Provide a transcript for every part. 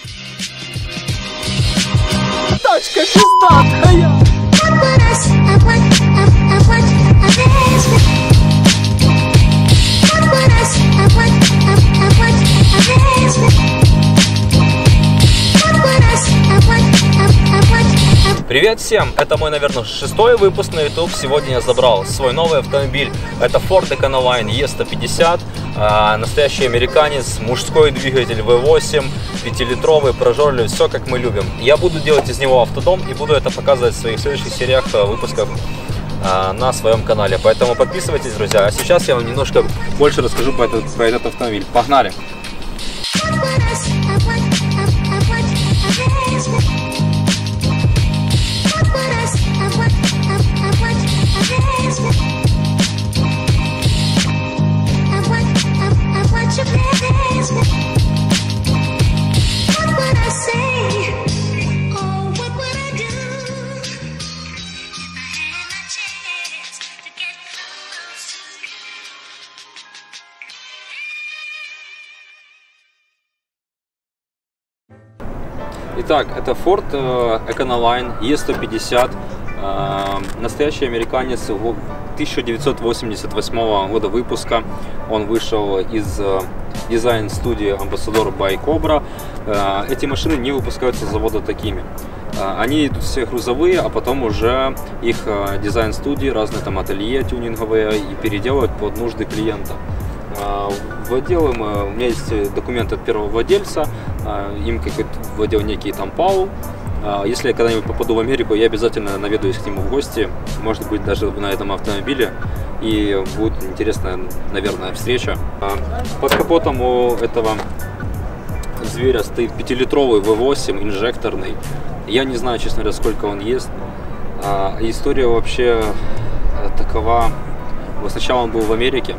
Тачка пиздатая! Привет всем! Это мой, наверное, 6-й выпуск на YouTube. Сегодня я забрал свой новый автомобиль. Это Ford Econoline E150. Настоящий американец, мужской двигатель V8, 5-литровый, прожорливый, все как мы любим. Я буду делать из него автодом и буду это показывать в своих следующих сериях выпусков на своем канале. Поэтому подписывайтесь, друзья. А сейчас я вам немножко больше расскажу про этот автомобиль. Погнали! Итак, это Ford Econoline E150, настоящий американец 1988 года выпуска. Он вышел из дизайн-студии Ambassador by Cobra. Эти машины не выпускаются с завода такими. Они идут все грузовые, а потом уже их дизайн-студии, разные там ателье тюнинговые, и переделывают под нужды клиента. Владел у меня есть документ от первого владельца, им владел некий там Паул. Если я когда-нибудь попаду в Америку, я обязательно наведаюсь к нему в гости, может быть даже на этом автомобиле, и будет интересная, наверное, встреча. Под капотом у этого зверя стоит 5-литровый V8 инжекторный. Я не знаю, честно говоря, сколько он ест. История вообще такова. Сначала он был в Америке.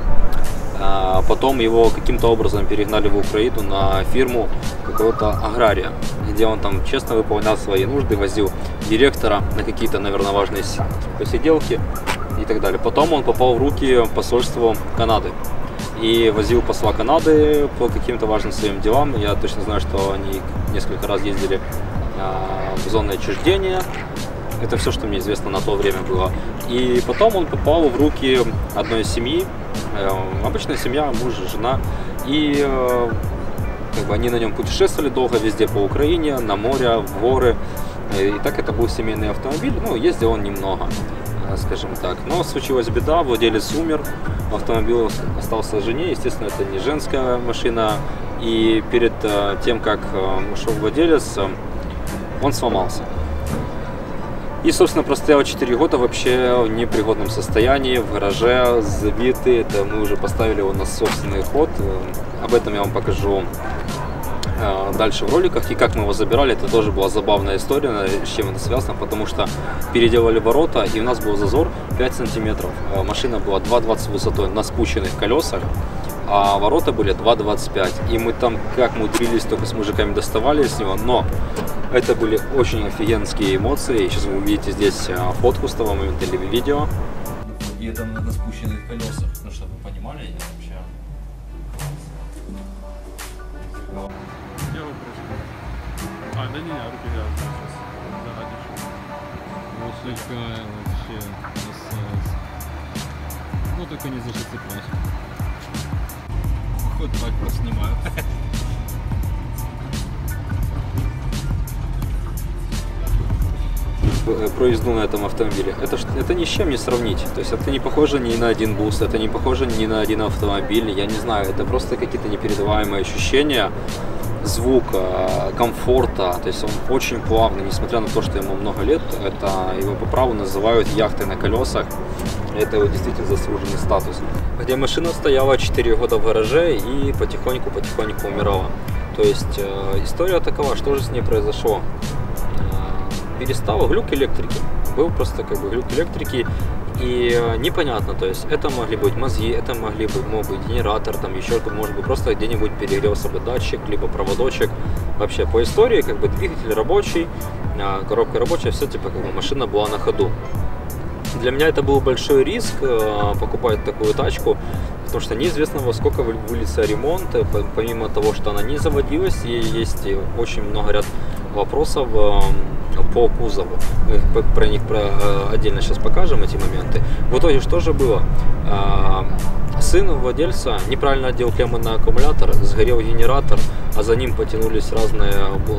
Потом его каким-то образом перегнали в Украину на фирму какого-то агрария, где он там честно выполнял свои нужды, возил директора на какие-то, наверное, важные посиделки и так далее. Потом он попал в руки посольства Канады и возил посла Канады по каким-то важным своим делам. Я точно знаю, что они несколько раз ездили в зону отчуждения. Это все, что мне известно на то время было. И потом он попал в руки одной семьи, обычная семья, муж, жена, и они на нем путешествовали долго везде по Украине, на море, в горы. И так это был семейный автомобиль, ездил он немного, скажем так. Но случилась беда, владелец умер, автомобиль остался жене, естественно, это не женская машина. И перед тем, как ушел владелец, он сломался. И, собственно, простоял 4 года вообще в непригодном состоянии, в гараже, забитый. Это мы уже поставили его на собственный ход. Об этом я вам покажу дальше в роликах. И как мы его забирали, это тоже была забавная история, с чем это связано. Потому что переделали ворота, и у нас был зазор 5 сантиметров. Машина была 2,20 высотой на спущенных колесах, а ворота были 2,25. И мы там как мудрились, только с мужиками доставали с него. Но это были очень офигенские эмоции. Сейчас вы увидите здесь фотку с того момента или видео. И это на спущенных колесах, чтобы вы понимали, я вообще... Да не, руки грязные сейчас. Вот слегка вообще только не зацеплять. Хоть так поснимают. Про езду на этом автомобиле. Это ни с чем не сравнить. То есть это не похоже ни на один бус, это не похоже ни на один автомобиль. Я не знаю, это просто какие-то непередаваемые ощущения звука, комфорта. То есть он очень плавный, несмотря на то, что ему много лет. Это его по праву называют яхтой на колесах. Это его действительно заслуженный статус. Где машина стояла 4 года в гараже и потихоньку умирала. То есть история такова, что же с ней произошло. Перестал глюк электрики. Был просто глюк электрики. И непонятно, то есть это могли быть мозги, это мог быть генератор, там еще что-то, может быть просто где-нибудь перегрелся бы датчик, либо проводочек. Вообще по истории двигатель рабочий, коробка рабочая, все машина была на ходу. Для меня это был большой риск покупать такую тачку, потому что неизвестно, во сколько выльется ремонт. Помимо того, что она не заводилась, и есть очень много ряд вопросов по кузову. Мы про них отдельно сейчас покажем, эти моменты. В итоге что же было? Сын владельца неправильно одел клеммы на аккумулятор, сгорел генератор, а за ним потянулись разные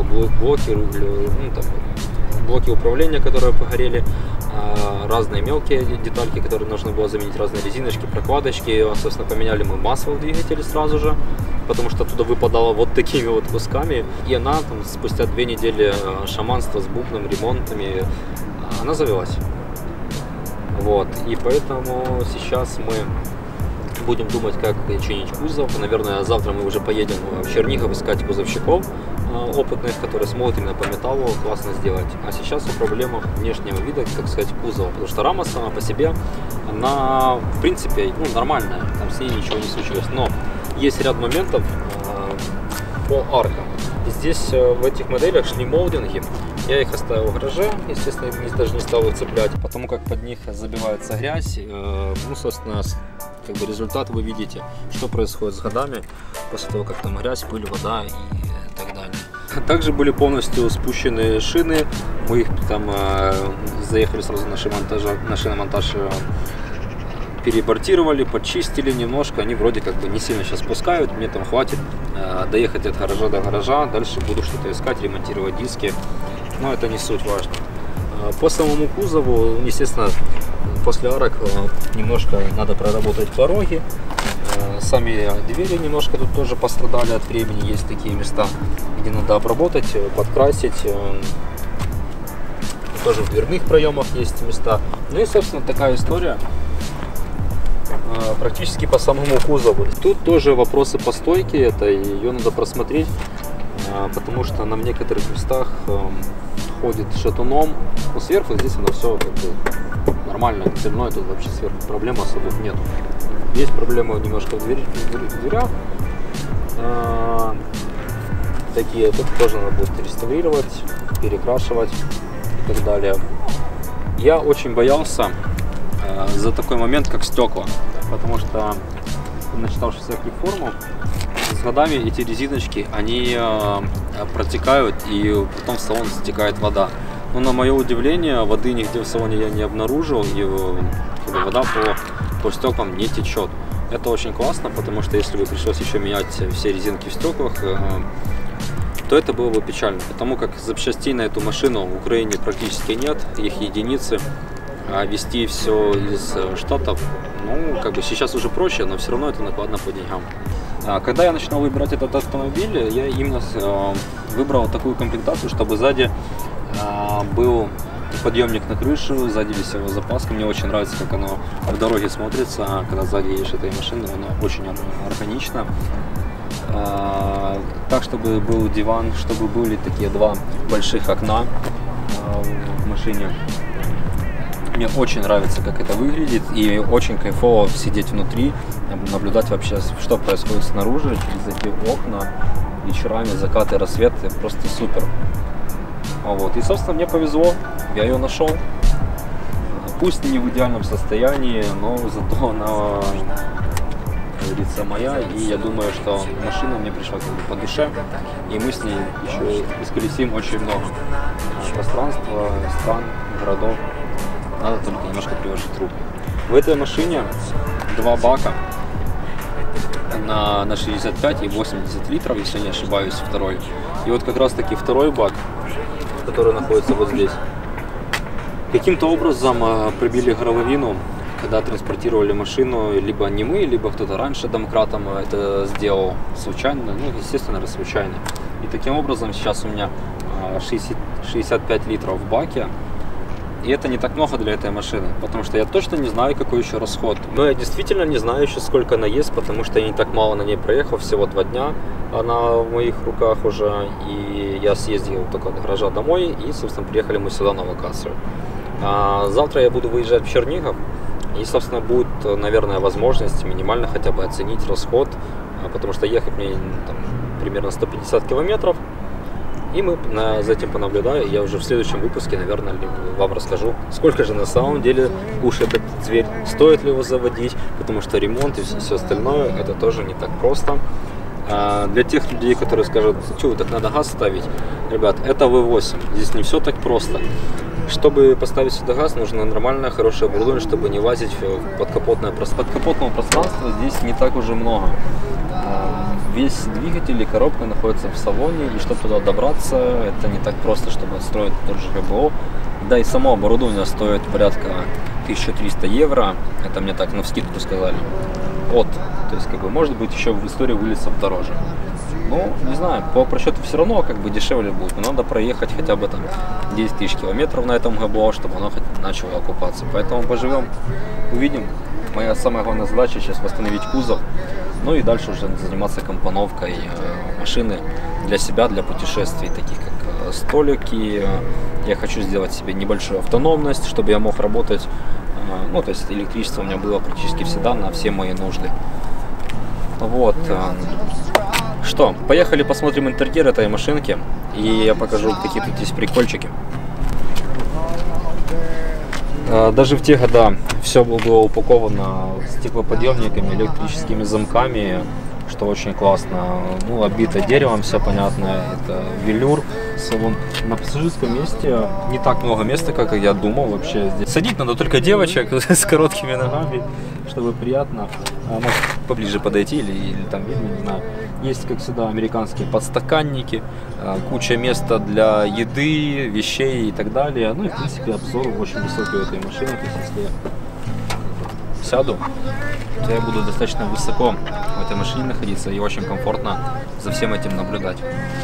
блоки управления, которые погорели, разные мелкие детальки, которые нужно было заменить, разные резиночки, прокладочки. Собственно, поменяли мы масло в двигателе сразу же, потому что оттуда выпадало вот такими вот кусками. И она там, спустя 2 недели шаманства с бубном, ремонтами, она завелась. Вот. И поэтому сейчас мы будем думать, как чинить кузов. Наверное, завтра мы уже поедем в Чернигов искать кузовщиков опытных, которые смогут именно по металлу классно сделать. А сейчас о проблемах внешнего вида, так сказать, кузова. Потому что рама сама по себе, она в принципе нормальная, там с ней ничего не случилось. Но есть ряд моментов по аркам. Здесь в этих моделях шли молдинги. Я их оставил в гараже, естественно, даже не стал их цеплять, потому как под них забивается грязь. Собственно, как бы результат вы видите, что происходит с годами после того, как там грязь, пыль, вода и так далее. Также были полностью спущены шины, мы их там заехали сразу на шиномонтаж, перебортировали, подчистили немножко, они вроде как бы не сильно сейчас пускают, мне там хватит доехать от гаража до гаража, дальше буду что-то искать, ремонтировать диски, но это не суть важно. По самому кузову, естественно, после арок немножко надо проработать пороги, сами двери немножко тут тоже пострадали от времени, есть такие места, где надо обработать, подкрасить, тоже в дверных проемах есть места. Ну и, собственно, такая история практически по самому кузову. Тут тоже вопросы по стойке, это ее надо просмотреть, потому что она в некоторых местах ходит шатуном, но сверху здесь оно все как бы нормально, цельное, тут вообще сверху проблем особых нет. Есть проблемы немножко в дверях, такие, тут тоже надо будет реставрировать, перекрашивать и так далее. Я очень боялся за такой момент, как стекла, потому что, начитавшись всяких форумов, с годами эти резиночки, они протекают, и потом в салон стекает вода. Но на мое удивление, воды нигде в салоне я не обнаружил, и вода по стеклам не течет. Это очень классно, потому что если бы пришлось еще менять все резинки в стеклах, то это было бы печально, потому как запчастей на эту машину в Украине практически нет, их единицы. А везти все из Штатов, как бы сейчас уже проще, но все равно это накладно по деньгам. Когда я начинал выбирать этот автомобиль, я именно выбрал такую комплектацию, чтобы сзади был подъемник на крышу, сзади висела запаска. Мне очень нравится, как оно в дороге смотрится, когда сзади едешь этой машины, оно очень органично. Так, чтобы был диван, чтобы были такие 2 больших окна в машине. Мне очень нравится, как это выглядит, и очень кайфово сидеть внутри, наблюдать вообще, что происходит снаружи, через эти окна, вечерами, закаты, рассветы, просто супер. Вот. И, собственно, мне повезло, я ее нашел, пусть не в идеальном состоянии, но зато она, как говорится, моя, и я думаю, что машина мне пришла как бы по душе, и мы с ней еще исколесим очень много пространства, стран, городов. Надо только немножко приложить руку. В этой машине 2 бака на 65 и 80 литров, если не ошибаюсь, второй. И вот как раз таки второй бак, который находится вот здесь, каким-то образом пробили горловину, когда транспортировали машину, либо не мы, либо кто-то раньше домкратом это сделал случайно, естественно, случайно. И таким образом сейчас у меня 65 литров в баке. И это не так много для этой машины, потому что я точно не знаю, какой еще расход. Но я действительно не знаю еще, сколько она ест, потому что я не так мало на ней проехал, всего 2 дня она в моих руках уже. И я съездил только от гаража домой, и, собственно, приехали мы сюда на локацию. Завтра я буду выезжать в Чернигов, и, собственно, будет, наверное, возможность минимально хотя бы оценить расход, потому что ехать мне там примерно 150 километров. И мы за этим понаблюдаем. Я уже в следующем выпуске, наверное, вам расскажу, сколько же на самом деле кушает этот зверь, стоит ли его заводить, потому что ремонт и все остальное, это тоже не так просто. Для тех людей, которые скажут, что так надо газ ставить, ребят, это V8, здесь не все так просто. Чтобы поставить сюда газ, нужно нормальное, хорошее оборудование, чтобы не лазить в подкапотное пространство. Подкапотного пространства здесь не так уже много. Весь двигатель и коробка находятся в салоне, и чтобы туда добраться, это не так просто, чтобы отстроить тот же ГБО. Да и само оборудование стоит порядка 1300 евро, это мне так навскидку сказали. То есть, как бы, может быть, еще в истории вылезет дороже. Ну, не знаю, по просчету все равно как бы дешевле будет, но надо проехать хотя бы там 10 тысяч километров на этом ГБО, чтобы оно хоть начало окупаться. Поэтому поживем, увидим. Моя самая главная задача сейчас восстановить кузов, ну и дальше уже заниматься компоновкой машины для себя, для путешествий, таких как столики. Я хочу сделать себе небольшую автономность, чтобы я мог работать, ну, то есть электричество у меня было практически всегда на все мои нужды. Вот. Что, поехали посмотрим интерьер этой машинки, и я покажу, какие тут есть прикольчики. Даже в те года все было упаковано стеклоподъемниками, электрическими замками, что очень классно. Ну, обито деревом, все понятно, это велюр, салон. На пассажирском месте не так много места, как я думал вообще. Здесь садить надо только девочек с короткими ногами, чтобы приятно. Может поближе подойти или там видно, не знаю. Есть, как всегда, американские подстаканники, куча места для еды, вещей и так далее. Ну и, в принципе, обзор очень высокий у этой машины. То есть, если я сяду, то я буду достаточно высоко в этой машине находиться и очень комфортно за всем этим наблюдать.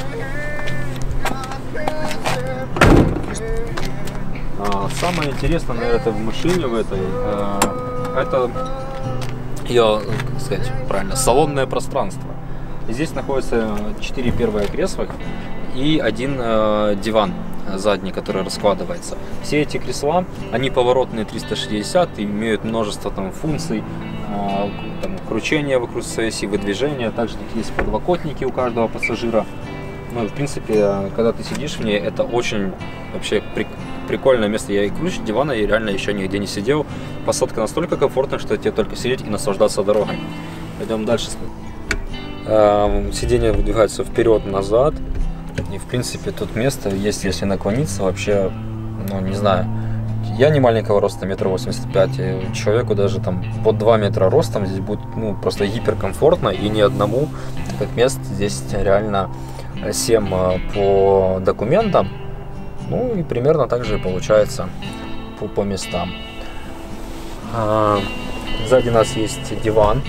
Самое интересное, наверное, в машине в этой, это ее, как сказать правильно, салонное пространство. Здесь находится 4 первые кресла и один диван задний, который раскладывается. Все эти кресла, они поворотные 360 и имеют множество там функций, там, кручения вокруг своей оси, выдвижения. Также тут есть подлокотники у каждого пассажира. Ну, в принципе, когда ты сидишь в ней, это очень вообще прикольное место. Я и круче дивана и реально еще нигде не сидел. Посадка настолько комфортная, что тебе только сидеть и наслаждаться дорогой. Пойдем дальше. Сиденье выдвигается вперед-назад. И в принципе тут место есть, если наклониться, вообще, ну не знаю. Я не маленького роста, 1,85 м. Человеку даже там под 2 метра ростом здесь будет, ну, просто гиперкомфортно. И ни одному, как мест здесь реально 7 по документам. Ну и примерно так же получается по местам. Сзади нас есть диван.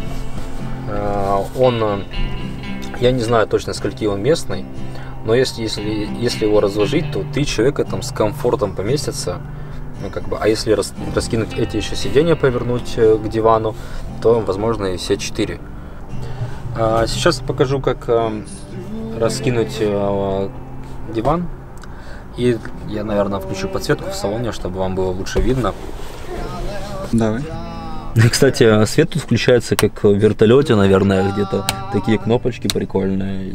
Он, я не знаю точно, скольки он местный, но если его разложить, то 3 человека там с комфортом поместятся. Ну, как бы, а если раскинуть эти еще сиденья, повернуть к дивану, то, возможно, и все 4. Сейчас покажу, как раскинуть диван. И я, наверное, включу подсветку в салоне, чтобы вам было лучше видно. Давай. Кстати, свет тут включается как в вертолете, наверное, где-то такие кнопочки прикольные.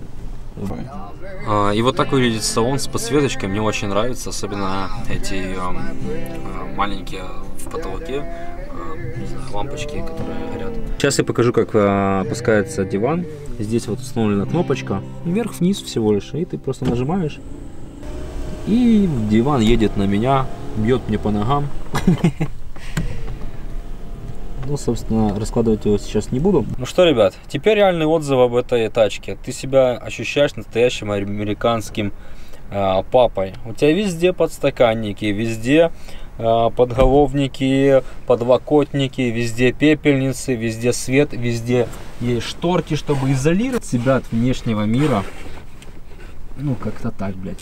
И вот так выглядит салон с подсветочкой, мне очень нравится, особенно эти маленькие в потолке лампочки, которые горят. Сейчас я покажу, как опускается диван. Здесь вот установлена кнопочка, вверх-вниз всего лишь, и ты просто нажимаешь, и диван едет на меня, бьет мне по ногам. Ну, собственно, раскладывать его сейчас не буду. Ну что, ребят, теперь реальный отзыв об этой тачке. Ты себя ощущаешь настоящим американским папой. У тебя везде подстаканники, везде подголовники, подлокотники, везде пепельницы, везде свет, везде есть шторки, чтобы изолировать себя от внешнего мира. Ну, как-то так, блядь.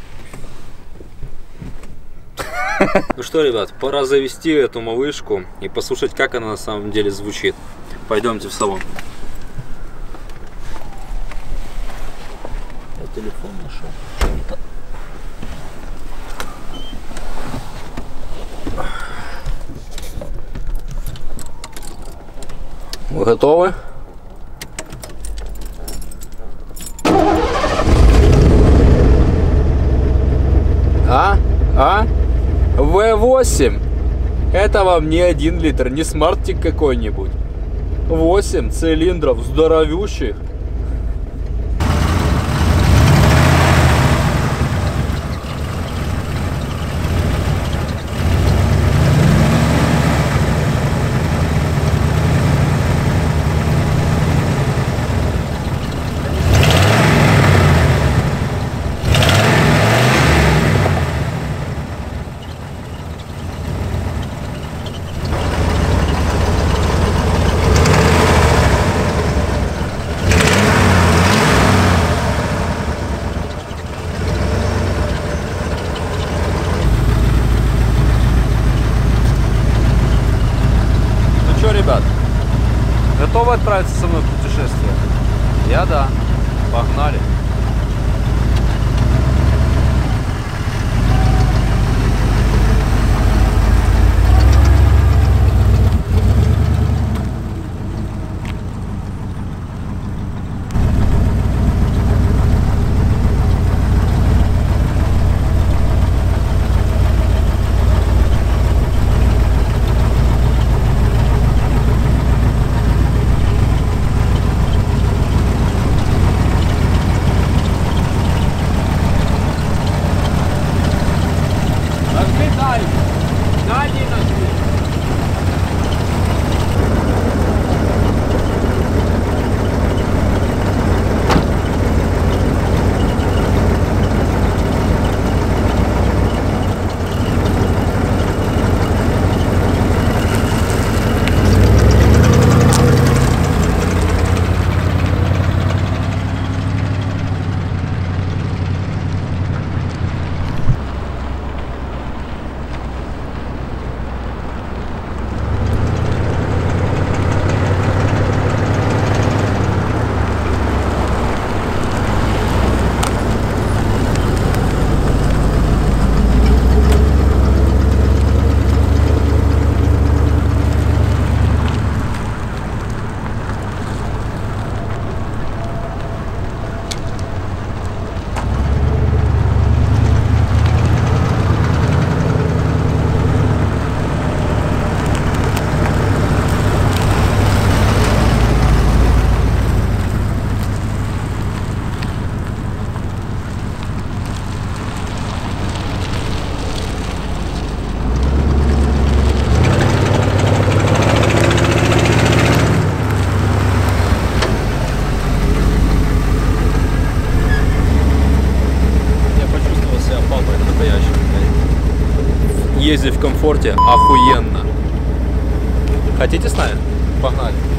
Ну что, ребят, пора завести эту малышку и послушать, как она на самом деле звучит. Пойдемте в салон. Я телефон нашел. Вы готовы? V8. Это вам не 1 литр, не смартик какой-нибудь. 8 цилиндров здоровющих. Готовы отправиться со мной в путешествие? Я да. Погнали. Ездить в комфорте охуенно. Хотите с нами? Погнали.